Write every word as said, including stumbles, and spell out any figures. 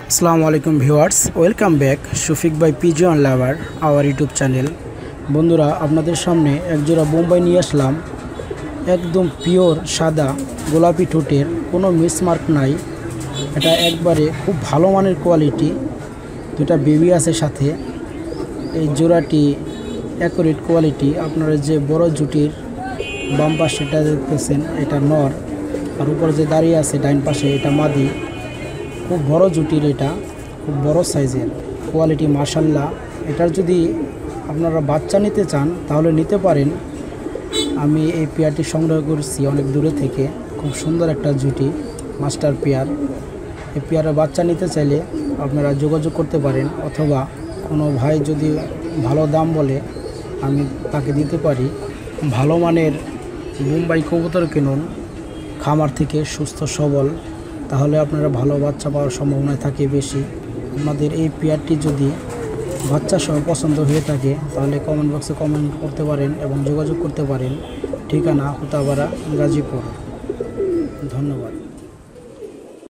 আসসালামু আলাইকুম viewers, welcome back Shafiq বাই pigeon lover our YouTube channel. বন্ধুরা, আপনাদের সামনে একজোড়া বোম্বাই নিয়ে আসলাম। একদম পিওর সাদা গোলাপি ঠোঁটের, কোনো মিসমার্ক নাই। এটা একবারে খুব ভালো মানের কোয়ালিটি। দুটা বেবি আছে সাথে। এই জোড়াটি অ্যাকুরেট কোয়ালিটি। আপনারা যে বড় জুটির বাম পাশে এটা দেখতেছেন, এটা নর, আর উপরে যে দাঁড়িয়ে আছে ডাইন পাশে এটা মাদি। খুব বড় জুটির, এটা খুব বড় সাইজের কোয়ালিটি মাশাল্লাহ। এটার যদি আপনারা বাচ্চা নিতে চান তাহলে নিতে পারেন। আমি এই পেয়ারটি সংগ্রহ করছি অনেক দূরে থেকে। খুব সুন্দর একটা জুটি, মাস্টার পেয়ার। এই পেয়ারের বাচ্চা নিতে চাইলে আপনারা যোগাযোগ করতে পারেন, অথবা কোনো ভাই যদি ভালো দাম বলে আমি তাকে দিতে পারি। ভালো মানের বোম্বাই কবুতর কিনুন খামার থেকে, সুস্থ সবল, তাহলে আপনারা ভালো বাচ্চা পাওয়ার সম্ভাবনা থাকে বেশি। আমাদের এই পেয়ারটি যদি বাচ্চা সহ পছন্দ হয়ে থাকে তাহলে কমেন্ট বক্সে কমেন্ট করতে পারেন এবং যোগাযোগ করতে পারেন। ঠিকানা হুতাবারা, গাজীপুর। ধন্যবাদ।